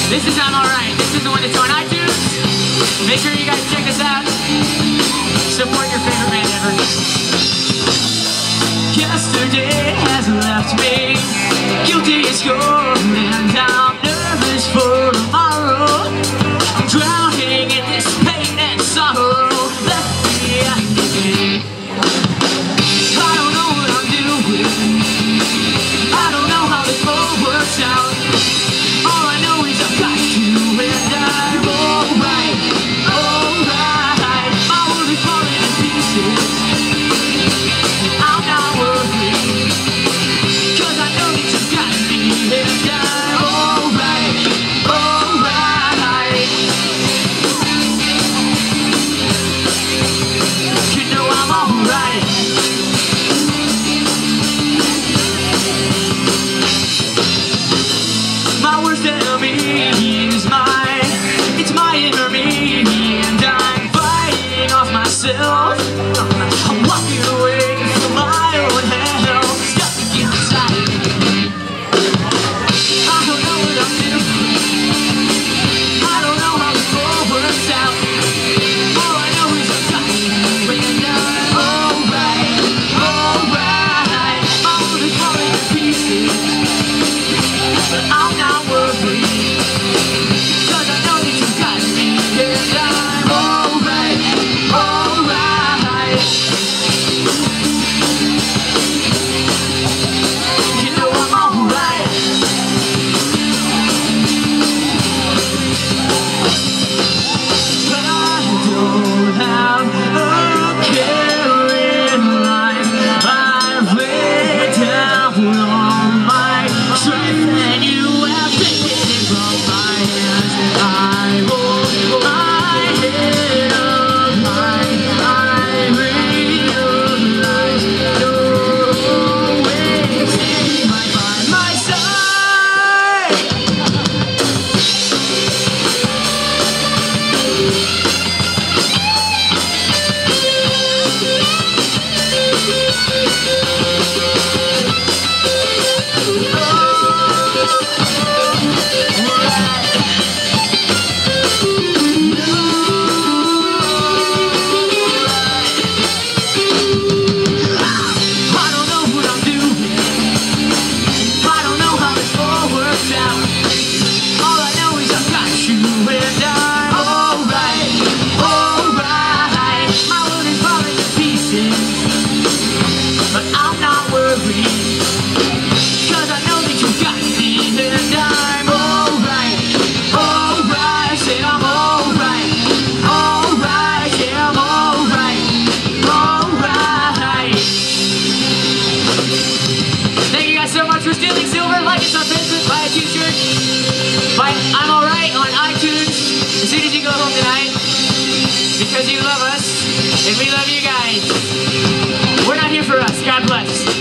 This is I'm Alright. This is the one that's on iTunes. Make sure you guys check us out. Support your favorite band ever. Yesterday has left me guilty as gold, and I'm nervous for tomorrow. I'm drowning in this pain and sorrow. Left me. I don't know what I'm doing. I don't know how this all works out. All I know is I've got you and I'm alright, alright. My world is falling to pieces. I'm not worried, 'cause I know that you've got me and I'm alright, alright. You know I'm alright. My worst enemy is it's my inner me, and I'm fighting off myself. I'm walking away from my own hell, stuck inside of me. I don't know what I'm doing. I don't know how this all works out. All I know is I've got you and I'm alright, alright. My world is falling to pieces, but I'm not worried, 'cause I know that you got me and I'm alright, alright. You know I'm alright. But I don't have a care in life. I've laid down all my strength, and you have taken it from my hands. I hold my head up high. I realize you're always right by my side. I don't know what I'm doing. I don't know how this all works out. All I know is I've got you and I'm alright, alright. My world is falling to pieces, but I'm not worried, 'cause I know that you got me and I'm alright, alright. Say I'm alright, alright. Yeah, I'm alright, alright. Thank you guys so much for stealing silver. Like us on Facebook, buy a t-shirt, buy I'm Alright on iTunes as soon as you go home tonight, because you love us and we love you guys. We're not here for us. God bless.